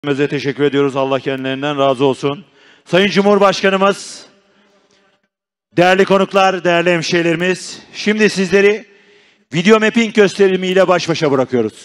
Bize teşekkür ediyoruz. Allah kendilerinden razı olsun. Sayın Cumhurbaşkanımız, değerli konuklar, değerli hemşehrilerimiz, şimdi sizleri video mapping gösterimiyle baş başa bırakıyoruz.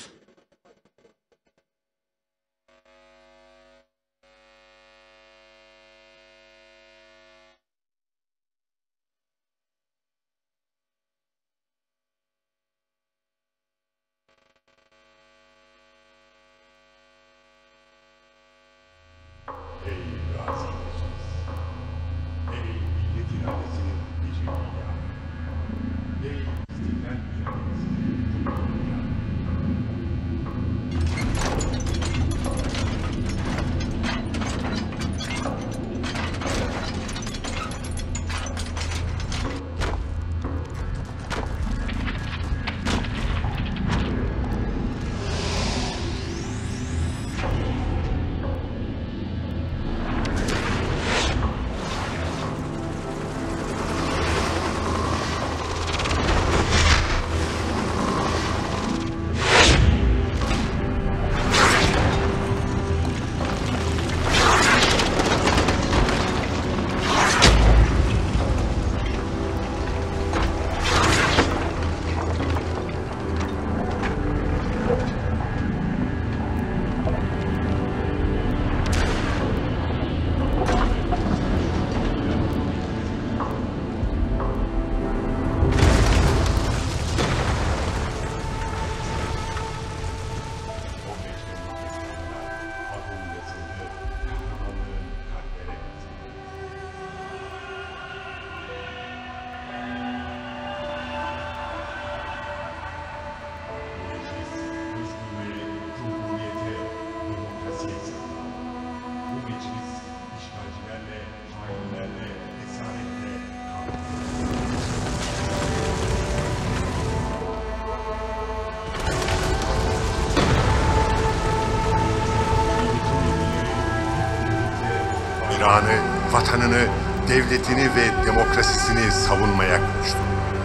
İran'ı, vatanını, devletini ve demokrasisini savunmaya koştu.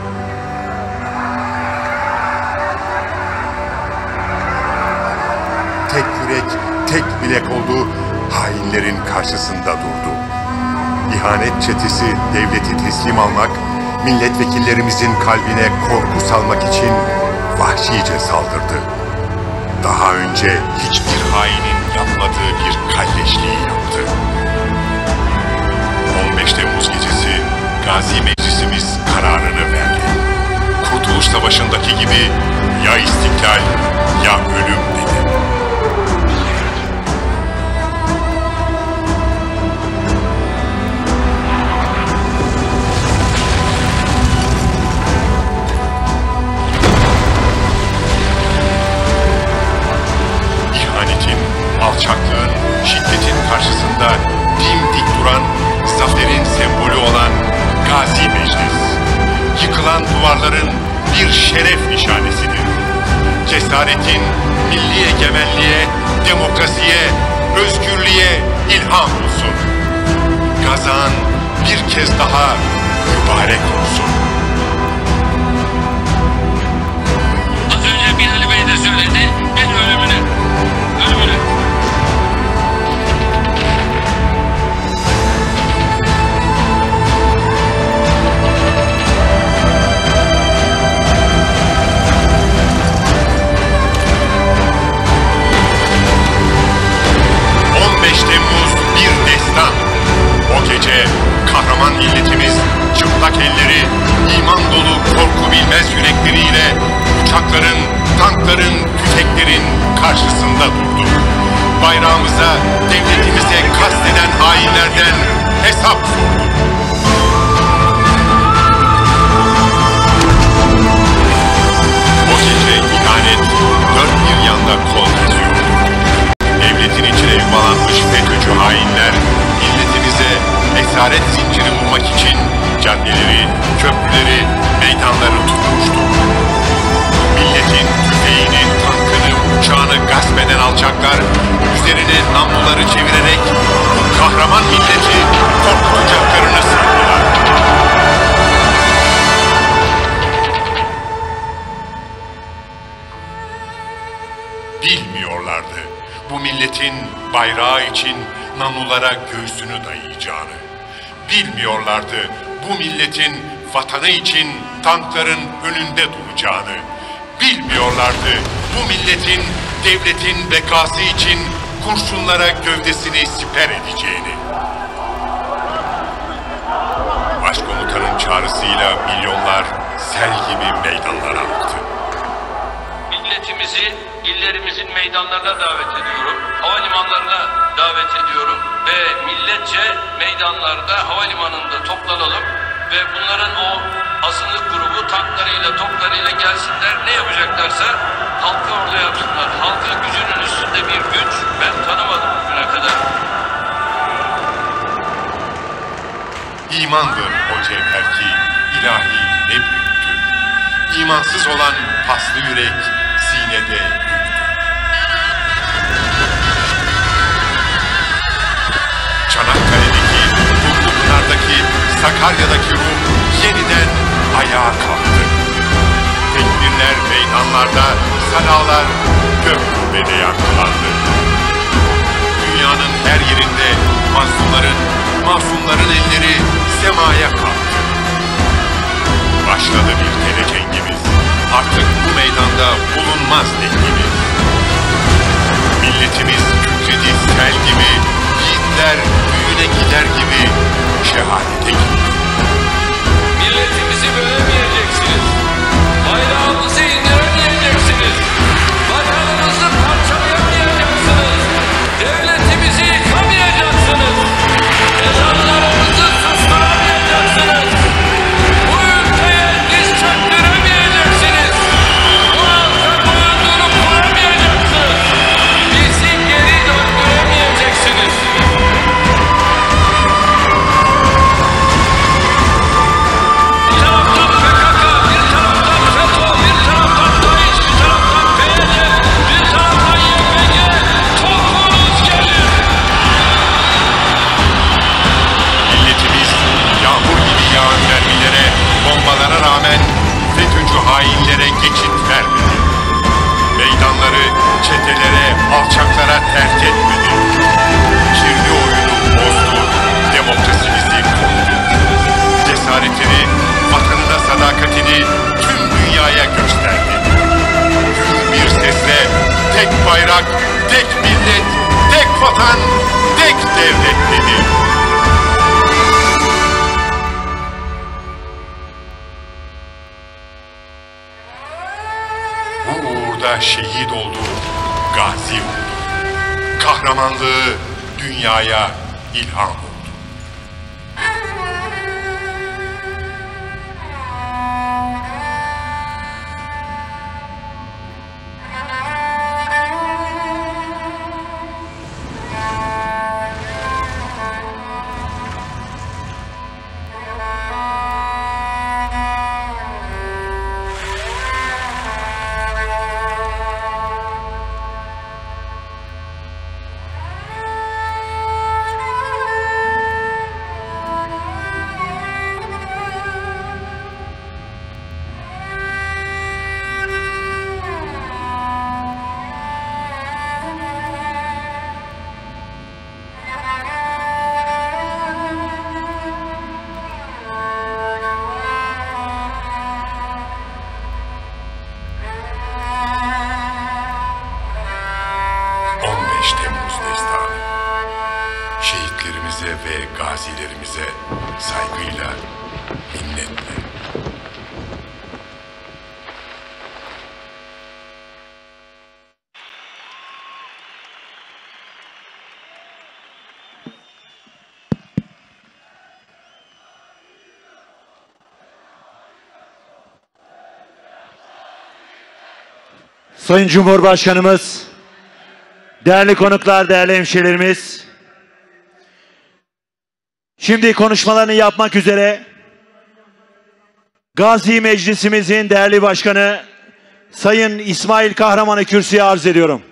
Tek yürek, tek bilek oldu, hainlerin karşısında durdu. İhanet çetesi devleti teslim almak, milletvekillerimizin kalbine korku salmak için vahşice saldırdı. Daha önce hiçbir hainin yapmadığı bir kalleşliği yaptı. 15 Temmuz gecesi Gazi Meclisimiz kararını verdi. Kurtuluş Savaşı'ndaki gibi ya istiklal ya ölüm dedi. İhanetin, alçaklığın, şiddetin karşısında dimdik duran, zaferin sembolü olan Gazi Meclis, yıkılan duvarların bir şeref nişanesidir. Cesaretin milli egemenliğe, demokrasiye, özgürlüğe ilham olsun. Gazan bir kez daha mübarek olsun. Az önce Binali Bey de söyledi, ben ölümüne. 15 Temmuz bir destan. O gece kahraman milletimiz çıplak elleri, iman dolu korku bilmez yürekleriyle uçakların, tankların, tüfeklerin karşısında durdu. Bayrağımıza, devletimize kasteden hainlerden hesap sordu. O gece ihanet dört bir yanda kol geziyordu. Devletin içine yuvalanmış FETÖ'cü hainler milletimize esaret zinciri vurmak için caddeleri, köprüleri, meydanları tutmuştu. Milletin tüfeğini, tankını, uçağını gasp eden alçaklar üzerine namluları çevirerek bu kahraman milleti korkutacaklarını sandılar. Bilmiyorlardı bu milletin bayrağı için namlulara göğsünü dayayacağını. Bilmiyorlardı bu milletin vatanı için tankların önünde duracağını. Bilmiyorlardı bu milletin, devletin bekası için kurşunlara gövdesini siper edeceğini. Başkomutanın çağrısıyla milyonlar sel gibi meydanlara aktı. Milletimizi illerimizin meydanlarına davet ediyorum. Havalimanlarına davet ediyorum. Ve milletçe meydanlarda, havalimanında toplanalım. Ve bunların o azınlık grubu tanklarıyla, toplarıyla gelsinler. Ne yapacaklarsa halkı orada yapsınlar. Halkın gücünün üstünde bir güç ben tanımadım bugüne kadar. İmandır o cevher ki ilahi ne büyüktür. İmansız olan paslı yürek sinede yüktür. Çanakkale'deki, Dumlupınar'daki, Sakarya'daki Rum yeniden ayağa kalktı. Tekbirler meydanlarda, sanalar gök kubbede yankılandı. Dünyanın her yerinde masumların elleri semaya kalktı. Başladı bir telecengimiz. Artık bu meydanda bulunmaz dengimiz. Milletimiz kükredi sel gibi, yiğitler büyüne gider gibi, şehadete gitti. Milletimizi bölemeyeceksiniz. Bayrağımızı indiremeyeceksiniz. Vatanımızı parçalayamayacaksınız. Devletimizi yıkamayacaksınız. Ezanlarımızı susturamayacaksınız. Bu ülkeye diz çöktüremeyeceksiniz. Bu halka boyundurup kuramayacaksınız. Bizi geri döndüremeyeceksiniz. Bir taraftan PKK, bir taraftan FETÖ, bir taraftan DAEŞ, bir taraftan PYD, bir taraftan YPG. Topunuz gelir. Milletimiz yağmur gibi yağan mermilere, bombalara rağmen FETÖ'cü hainlere geçit vermedi. Meydanları çetelere, alçaklara terk etmedi. Kirli oyunu bozdu, demokrasimizi korundu. Cesaretini, vatanına sadakatini tüm dünyaya gösterdi. Gür bir sesle tek bayrak, tek millet, tek vatan, tek devlet dedi. Bu uğurda şehit oldu, gazi oldu. Kahramanlığı dünyaya ilham oldu. Şehitlerimize ve gazilerimize saygıyla, minnetle. Sayın Cumhurbaşkanımız, değerli konuklar, değerli hemşehrilerimiz, şimdi konuşmalarını yapmak üzere Gazi Meclisimizin değerli başkanı Sayın İsmail Kahraman'ı kürsüye arz ediyorum.